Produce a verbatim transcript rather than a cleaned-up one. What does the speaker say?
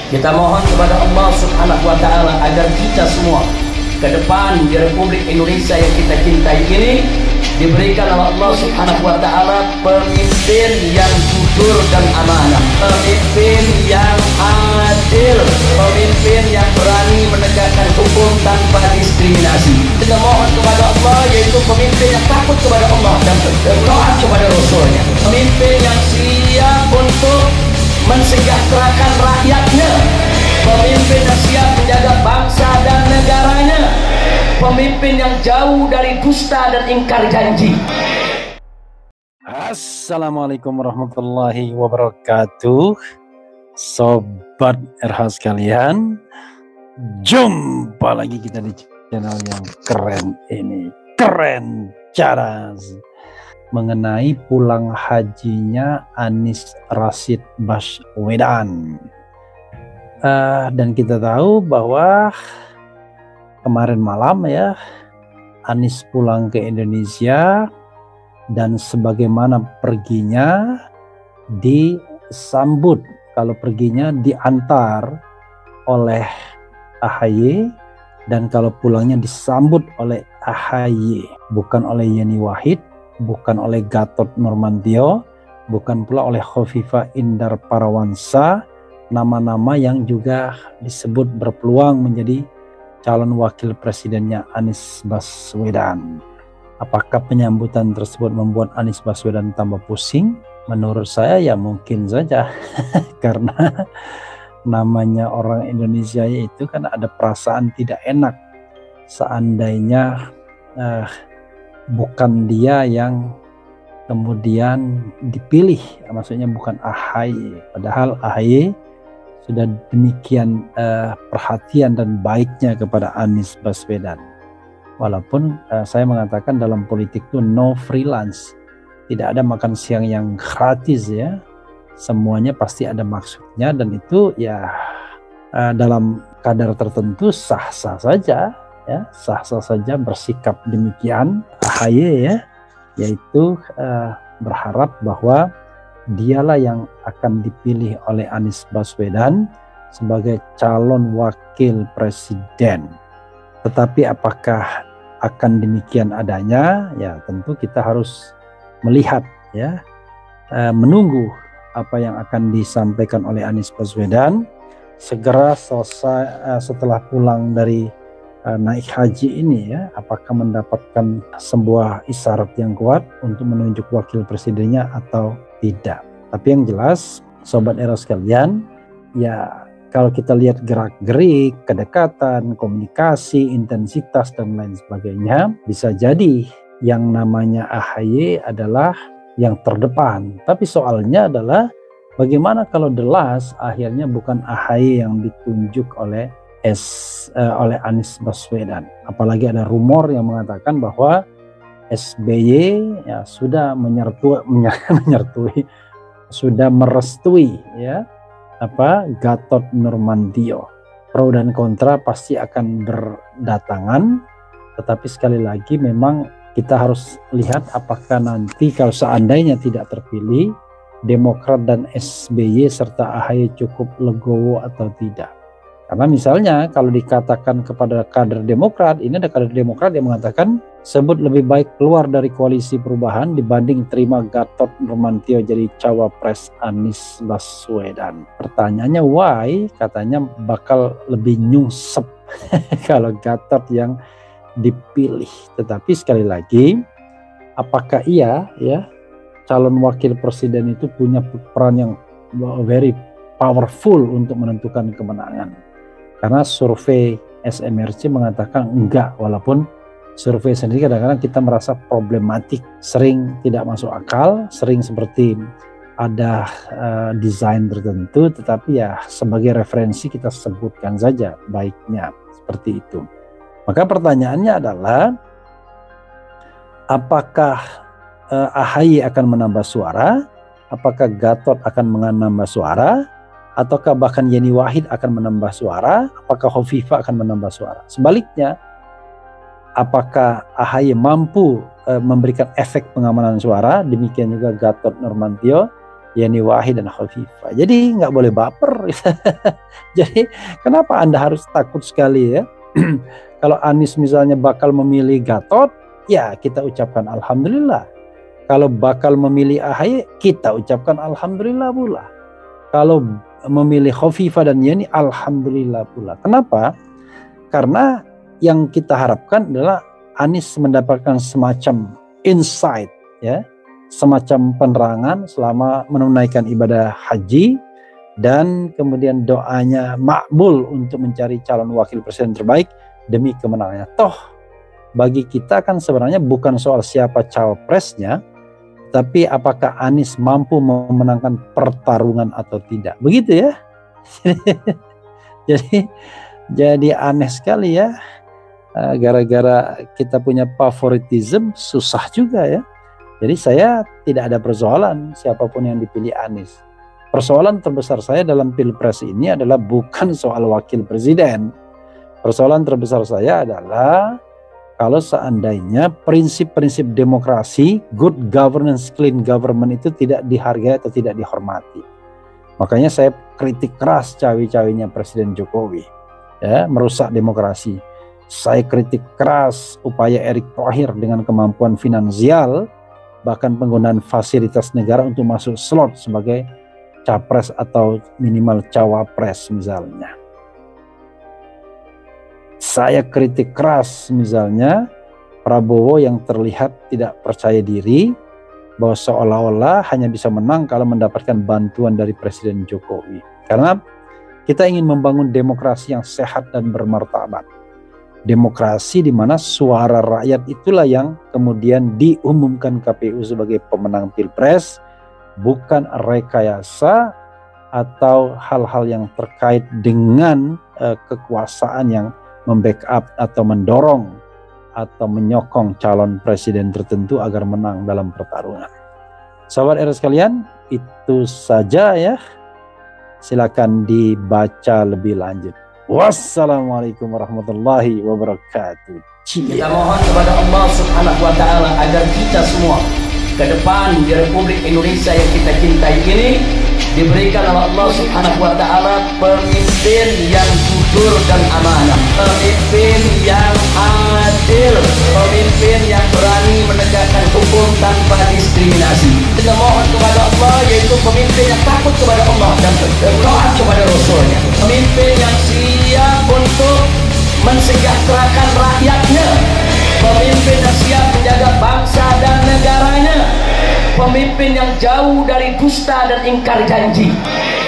Kita mohon kepada Allah Subhanahu wa Ta'ala agar kita semua ke depan di Republik Indonesia yang kita cintai ini diberikan oleh Allah Subhanahu wa Ta'ala pemimpin yang jujur dan amanah, pemimpin yang adil, pemimpin yang berani menegakkan hukum tanpa diskriminasi. Kita mohon kepada Allah, yaitu pemimpin yang takut kepada Allah dan berdoa kepada Rasulnya, pemimpin yang siap untuk mensejahterakan rakyatnya, pemimpin yang siap menjaga bangsa dan negaranya, pemimpin yang jauh dari dusta dan ingkar janji. Assalamualaikum warahmatullahi wabarakatuh, sobat R H sekalian. Jumpa lagi kita di channel yang keren ini, keren caras, mengenai pulang hajinya Anies Rashid Baswedan. Uh, dan kita tahu bahwa kemarin malam ya Anies pulang ke Indonesia, dan sebagaimana perginya disambut, kalau perginya diantar oleh A H Y dan kalau pulangnya disambut oleh A H Y, bukan oleh Yeni Wahid, bukan oleh Gatot Nurmantio, bukan pula oleh Khofifah Indar Parawansa, nama-nama yang juga disebut berpeluang menjadi calon wakil presidennya Anies Baswedan. Apakah penyambutan tersebut membuat Anies Baswedan tambah pusing? Menurut saya ya mungkin saja karena namanya orang Indonesia itu kan ada perasaan tidak enak seandainya uh, bukan dia yang kemudian dipilih, maksudnya bukan A H Y, padahal A H Y sudah demikian uh, perhatian dan baiknya kepada Anies Baswedan. Walaupun uh, saya mengatakan dalam politik itu no freelance, tidak ada makan siang yang gratis ya, semuanya pasti ada maksudnya, dan itu ya uh, dalam kadar tertentu sah-sah saja ya, sah-sah saja bersikap demikian A H Y ya, yaitu uh, berharap bahwa dialah yang akan dipilih oleh Anies Baswedan sebagai calon wakil presiden. Tetapi apakah akan demikian adanya? Ya tentu kita harus melihat ya, uh, menunggu apa yang akan disampaikan oleh Anies Baswedan segera selesai uh, setelah pulang dari naik haji ini ya, apakah mendapatkan sebuah isyarat yang kuat untuk menunjuk wakil presidennya atau tidak. Tapi yang jelas sobat Era sekalian, ya kalau kita lihat gerak-gerik, kedekatan, komunikasi, intensitas dan lain sebagainya, bisa jadi yang namanya A H Y adalah yang terdepan. Tapi soalnya adalah bagaimana kalau the last akhirnya bukan A H Y yang ditunjuk oleh S, uh, oleh Anies Baswedan. Apalagi ada rumor yang mengatakan bahwa S B Y ya sudah menyertui, menyertui sudah merestui ya apa Gatot Nurmantio. Pro dan kontra pasti akan berdatangan, tetapi sekali lagi memang kita harus lihat apakah nanti kalau seandainya tidak terpilih, Demokrat dan S B Y serta A H Y cukup legowo atau tidak. Karena misalnya kalau dikatakan kepada kader Demokrat, ini ada kader Demokrat yang mengatakan sebut lebih baik keluar dari koalisi perubahan dibanding terima Gatot Nurmantio jadi cawapres Anies Baswedan. Pertanyaannya why? Katanya bakal lebih nyungsep kalau Gatot yang dipilih. Tetapi sekali lagi, apakah iya ya calon wakil presiden itu punya peran yang very powerful untuk menentukan kemenangan? Karena survei S M R C mengatakan enggak, walaupun survei sendiri kadang-kadang kita merasa problematik, sering tidak masuk akal, sering seperti ada uh, desain tertentu, tetapi ya sebagai referensi kita sebutkan saja baiknya seperti itu. Maka pertanyaannya adalah apakah uh, A H Y akan menambah suara, apakah Gatot akan menambah suara, ataukah bahkan Yeni Wahid akan menambah suara, apakah Khofifah akan menambah suara. Sebaliknya, apakah A H Y mampu e, memberikan efek pengamanan suara, demikian juga Gatot Nurmantio Yeni Wahid dan Khofifah. Jadi nggak boleh baper. Jadi kenapa Anda harus takut sekali ya? Kalau Anies misalnya bakal memilih Gatot, ya kita ucapkan alhamdulillah. Kalau bakal memilih A H Y, kita ucapkan alhamdulillah pula. Kalau memilih Khofifah dan Yeni, alhamdulillah pula. Kenapa? Karena yang kita harapkan adalah Anies mendapatkan semacam insight, ya, semacam penerangan selama menunaikan ibadah haji, dan kemudian doanya makbul untuk mencari calon wakil presiden terbaik demi kemenangannya. Toh bagi kita kan sebenarnya bukan soal siapa cawapresnya, tapi apakah Anies mampu memenangkan pertarungan atau tidak. Begitu ya. Jadi jadi aneh sekali ya. Gara-gara kita punya favoritism, susah juga ya. Jadi saya tidak ada persoalan siapapun yang dipilih Anies. Persoalan terbesar saya dalam pilpres ini adalah bukan soal wakil presiden. Persoalan terbesar saya adalah kalau seandainya prinsip-prinsip demokrasi, good governance, clean government itu tidak dihargai atau tidak dihormati. Makanya saya kritik keras cawi-cawinya Presiden Jokowi, ya, merusak demokrasi. Saya kritik keras upaya Erick Thohir dengan kemampuan finansial, bahkan penggunaan fasilitas negara untuk masuk slot sebagai capres atau minimal cawapres misalnya. Saya kritik keras misalnya Prabowo yang terlihat tidak percaya diri, bahwa seolah-olah hanya bisa menang kalau mendapatkan bantuan dari Presiden Jokowi. Karena kita ingin membangun demokrasi yang sehat dan bermartabat. Demokrasi di mana suara rakyat itulah yang kemudian diumumkan K P U sebagai pemenang pilpres, bukan rekayasa atau hal-hal yang terkait dengan uh, kekuasaan yang membackup atau mendorong atau menyokong calon presiden tertentu agar menang dalam pertarungan. Sahabat R sekalian, itu saja ya. Silakan dibaca lebih lanjut. Wassalamualaikum warahmatullahi wabarakatuh. Kita mohon kepada Allah Subhanahu wa Ta'ala agar kita semua ke depan di Republik Indonesia yang kita cintai ini diberikan oleh Allah Subhanahu wa Ta'ala pemimpin yang jujur dan amanah, pemimpin yang adil, pemimpin yang berani menegakkan hukum tanpa diskriminasi. Kita mohon kepada Allah, yaitu pemimpin yang takut kepada Allah dan berdoa kepada Rasulnya, pemimpin yang siap untuk mensejahterakan rakyatnya, pemimpin yang siap menjaga bangsa dan negaranya, pemimpin yang jauh dari dusta dan ingkar janji.